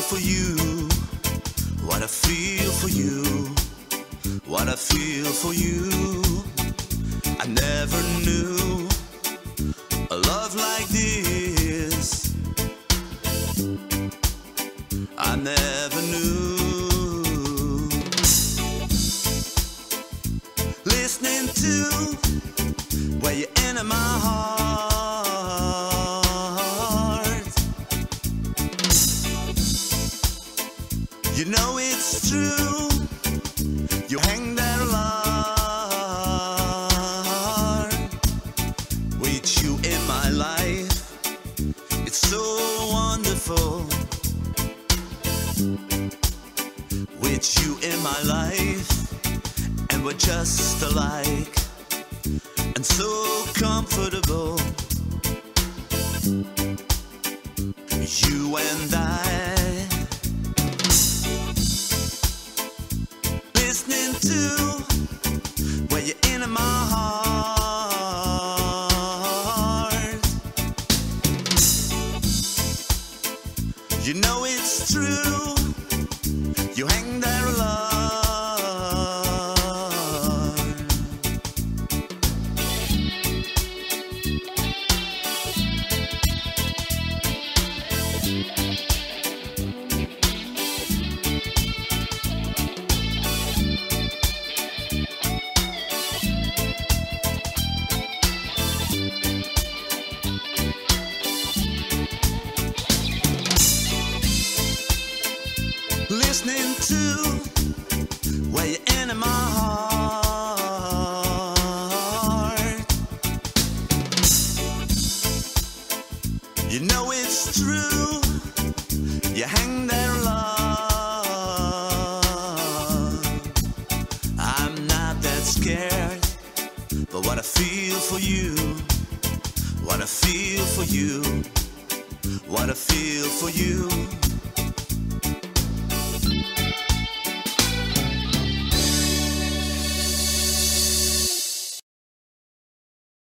for you, what I feel for you, what I feel for you. I never knew a love like this. I never knew. Listening to where you enter my heart. You know it's true. You hang there alone. With you in my life, it's so wonderful. With you in my life, and we're just alike, and so comfortable. You and I, listening to where you're in my heart. You know it's true. You hang there alone. Listening to where you're in my heart. You know it's true. You hang there alone. I'm not that scared, but what I feel for you, what I feel for you, what I feel for you.